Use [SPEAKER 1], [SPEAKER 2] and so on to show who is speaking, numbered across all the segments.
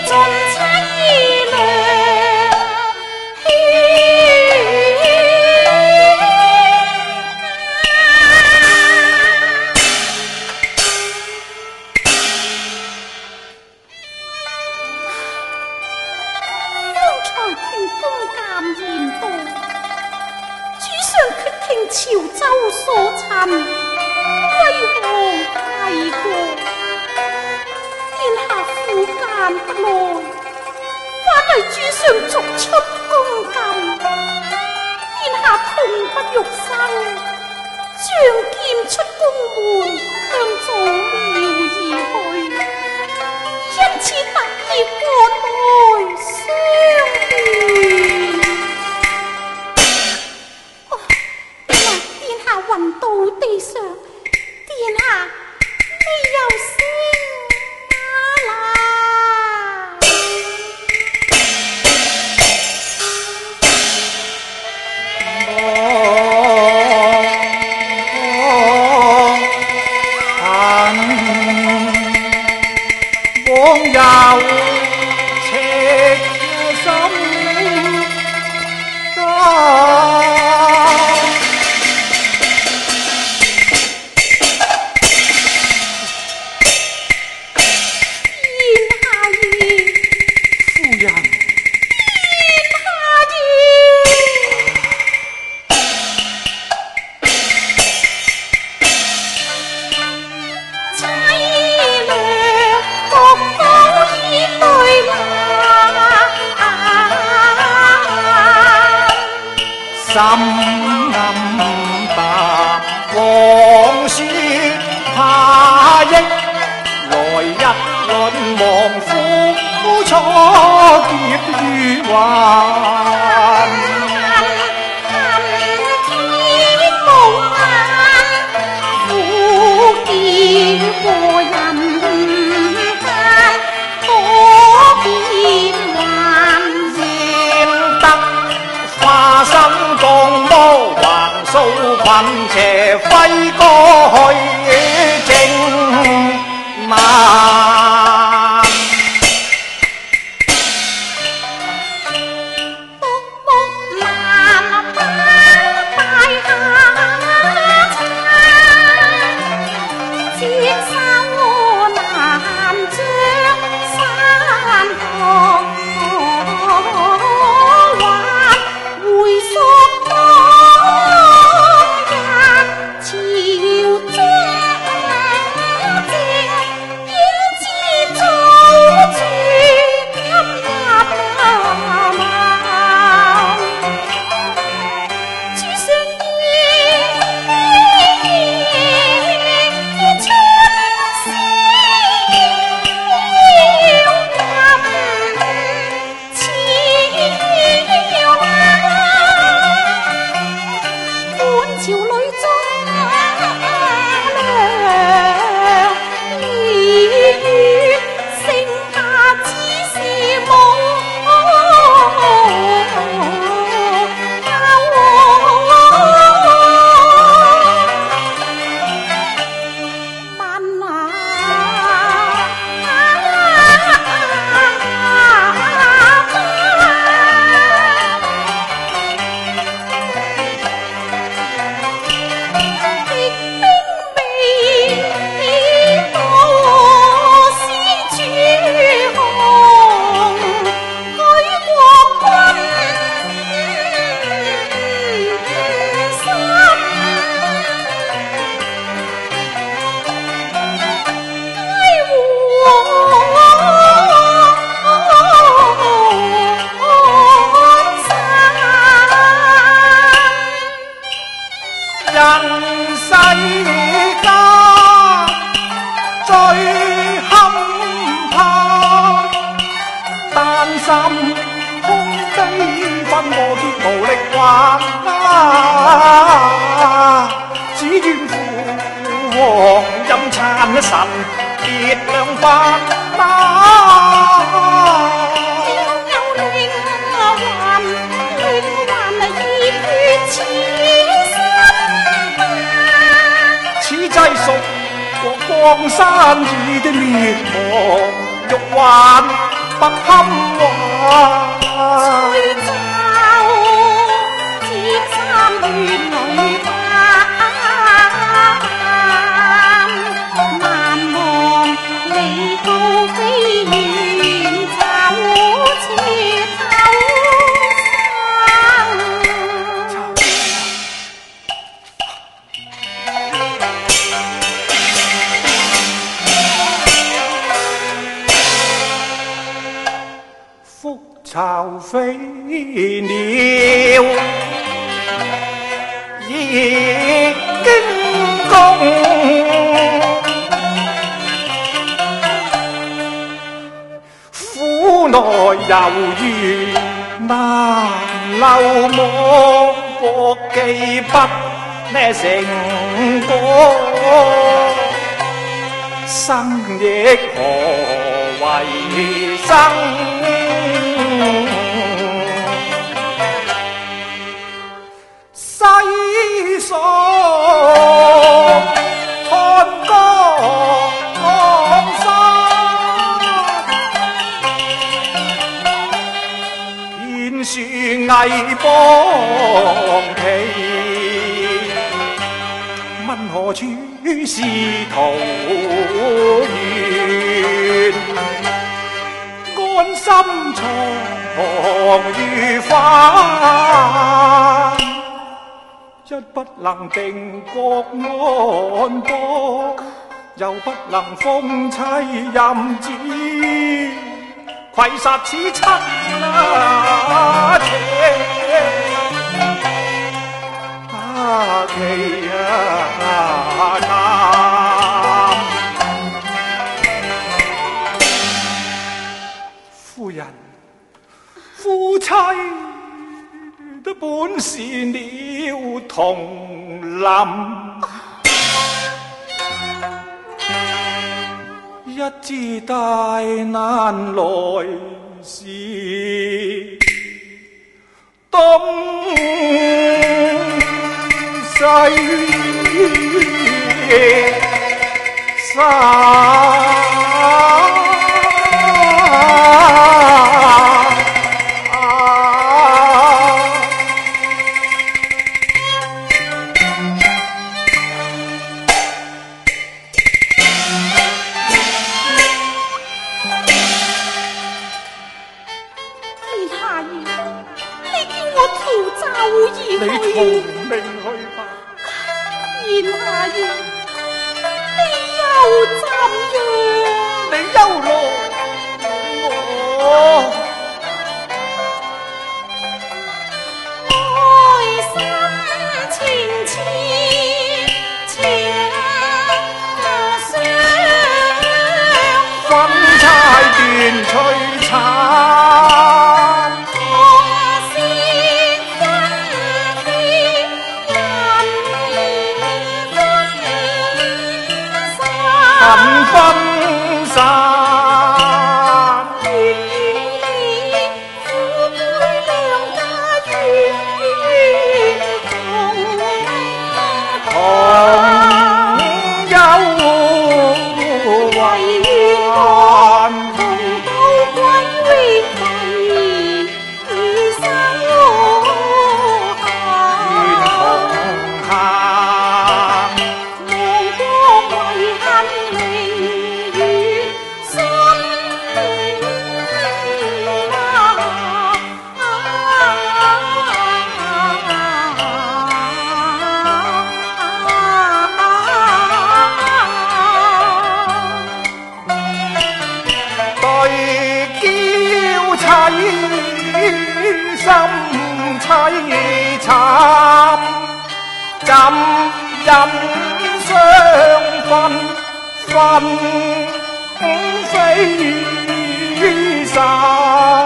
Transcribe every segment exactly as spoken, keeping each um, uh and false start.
[SPEAKER 1] 江山已的灭亡，欲还不堪话。
[SPEAKER 2] 吹奏千山怨女翻，难忘离高飞远走切
[SPEAKER 1] 覆巢飞鸟已經公，苦內猶豫難留望，國記不呢成果，生亦何為生？世所看江山，遍樹藝邦旗，問何處是桃源？安心藏於花，一不能定國安邦，又不能封妻任子，攜殺此親情啊奇啊淡。夫人，夫妻的本是鳥同林，一知大難來時，東西山。你逃命去吧，
[SPEAKER 2] 言下月，你又怎樣？
[SPEAKER 1] 你休來我。
[SPEAKER 2] 愛心情切情相，
[SPEAKER 1] 分钗斷璀璨。分散，
[SPEAKER 2] 願你苦杯兩家願同
[SPEAKER 1] 同憂患，
[SPEAKER 2] 同高貴榮貴與生
[SPEAKER 1] 願同行。
[SPEAKER 2] 望過遺憾明月心
[SPEAKER 1] 對嬌妻心凄慘，怎忍相分分飛散？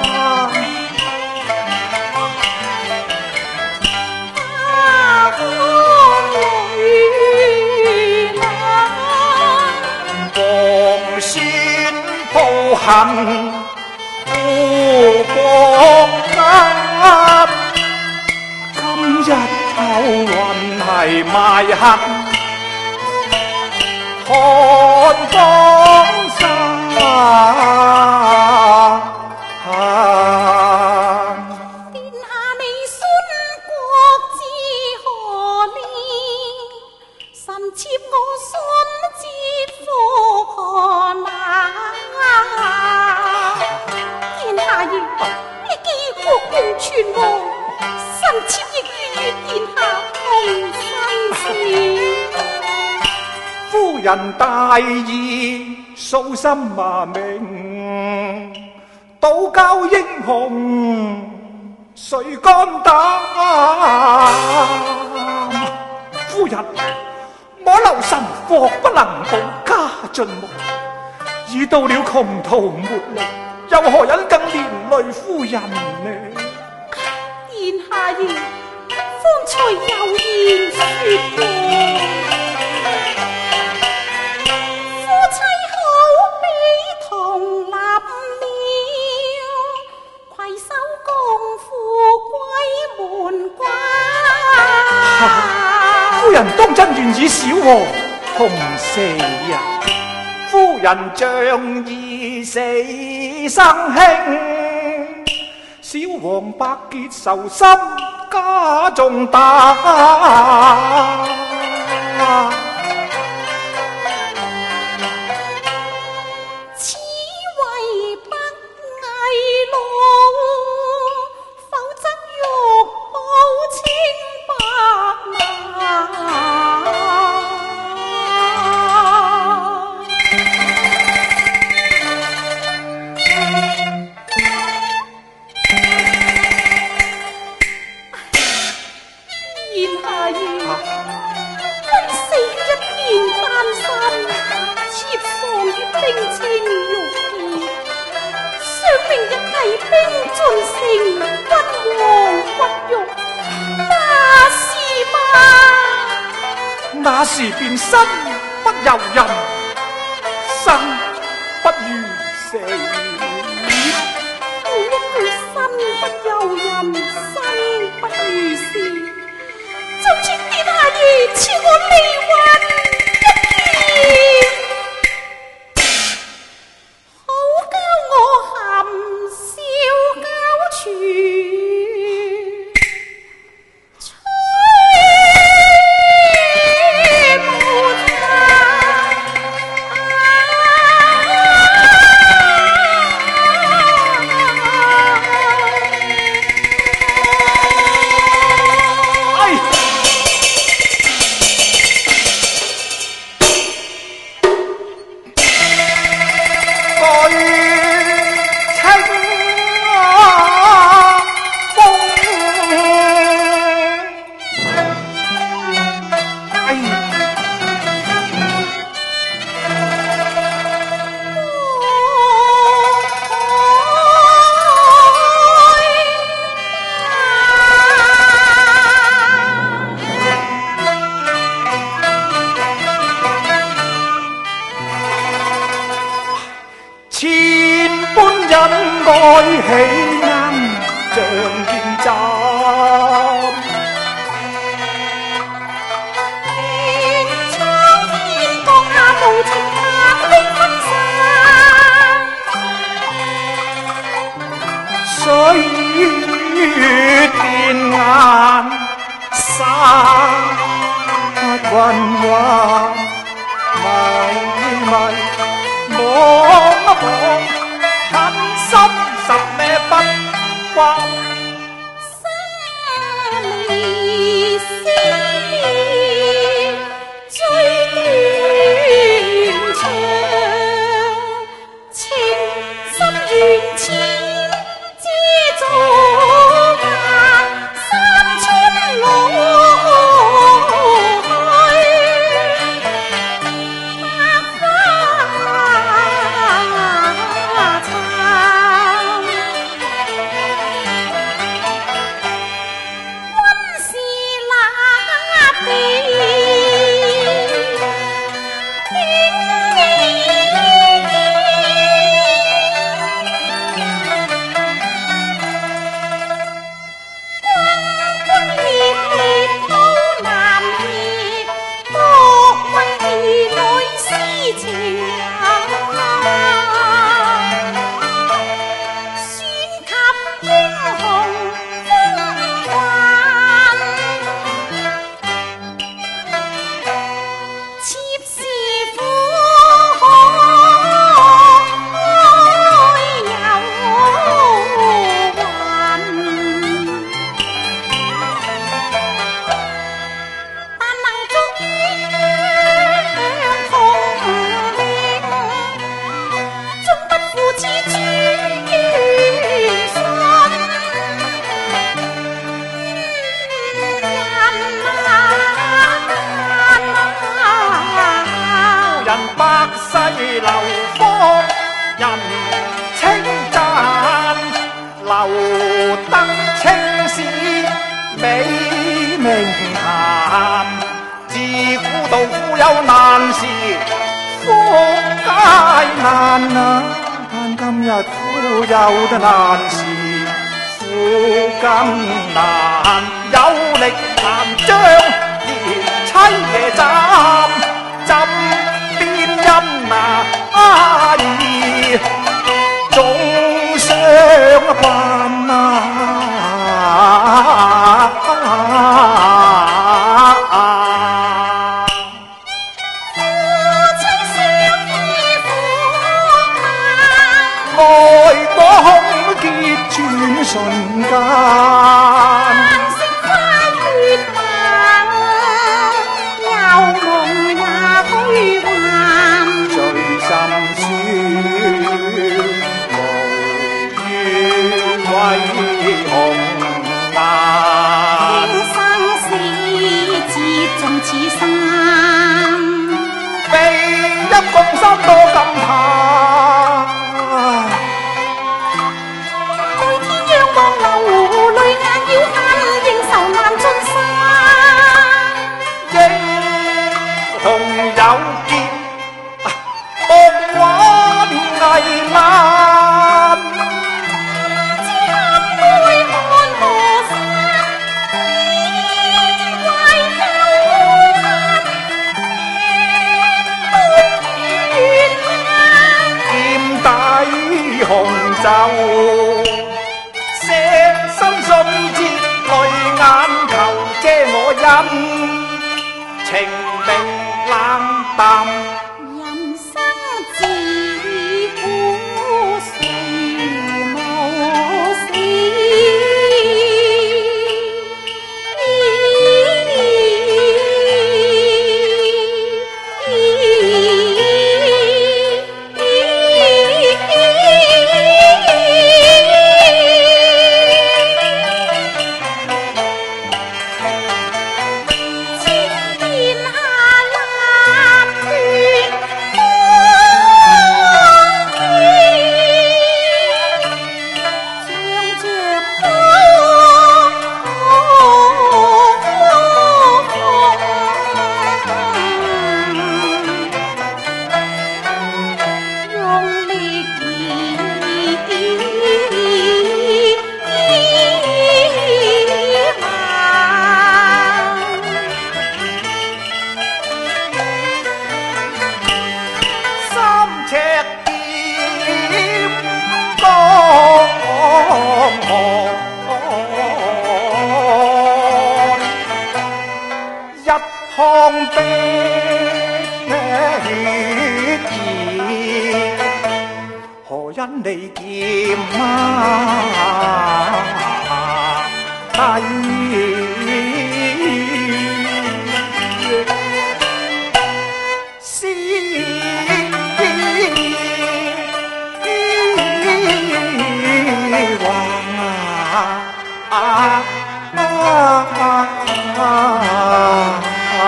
[SPEAKER 1] 防線抱恨故國家，今日透雲係賣黑，看江山。 人大义，素心罵名，道教英雄谁肝胆？夫人，我留神霍不能保家进屋，已到了穷途末路，又何忍更连累夫人呢？
[SPEAKER 2] 殿下爷，方才有言说过，夫妻好比同立了，携手共赴归门关。
[SPEAKER 1] 夫人当真愿以小王同死呀？夫人仗义死生兄，小王百劫仇心家中大。
[SPEAKER 2] 此为不义路，否则欲报清白吗？殿下爷，君死于一片丹心，妾丧于冰清玉洁，想明日提兵进城，君王屈辱，那是吗？
[SPEAKER 1] 那时便身不由人，生不如死。
[SPEAKER 2] 我一句身不由人，生不如死，就请殿下爷赐我离魂一劫，好教我含笑交全。
[SPEAKER 1] 爱喜恩像剑斩，
[SPEAKER 2] 愿苍天降下无情客的分散，
[SPEAKER 1] 水月變顏沙雲雲迷迷望一望，狠心十咩不關。
[SPEAKER 2] 沙離絲最斷腸，情深緣淺知造化，三春老去，百花殘。
[SPEAKER 1] 百世流芳人稱讚，留得青史美名談。自古到古有難時福皆難啊，但今日都有得難時苦更難，有力難將連妻夜斬，怎邊因那阿兒總相慣啊！愛火空結轉瞬間，
[SPEAKER 2] 色花月晚，又夢也虛幻。
[SPEAKER 1] 醉心酸，無怨為紅顏。
[SPEAKER 2] 生死節縱此生，
[SPEAKER 1] 非一共三多咁怕。有劍惡玩危難，
[SPEAKER 2] 只黑杯看河山，懷舊
[SPEAKER 1] 劍底紅袖，捨身信節淚眼求遮我因情明冷淡。
[SPEAKER 2] 人生自古誰無死，
[SPEAKER 1] 抗冰血兒，何因利劍啊低？思話啊啊！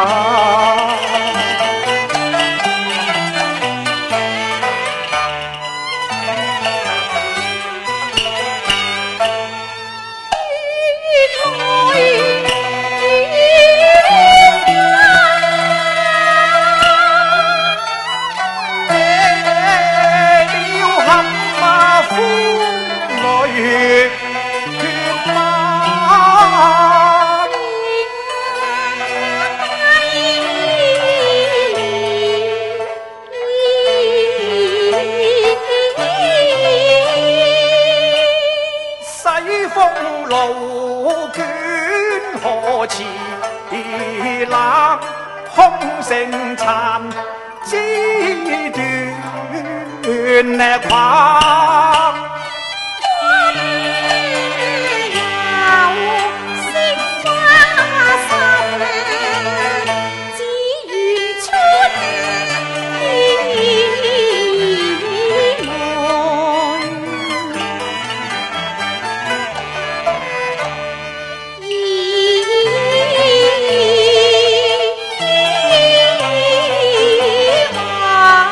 [SPEAKER 1] 冷空成殘枝斷跨。
[SPEAKER 2] 啊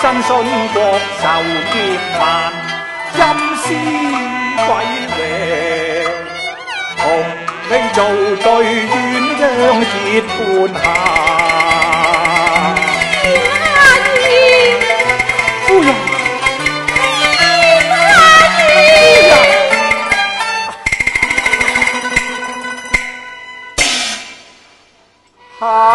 [SPEAKER 1] 真信國受劫難，陰司鬼榮，同領做對鴛鴦結伴行。
[SPEAKER 2] 阿姨，
[SPEAKER 1] 夫人。啊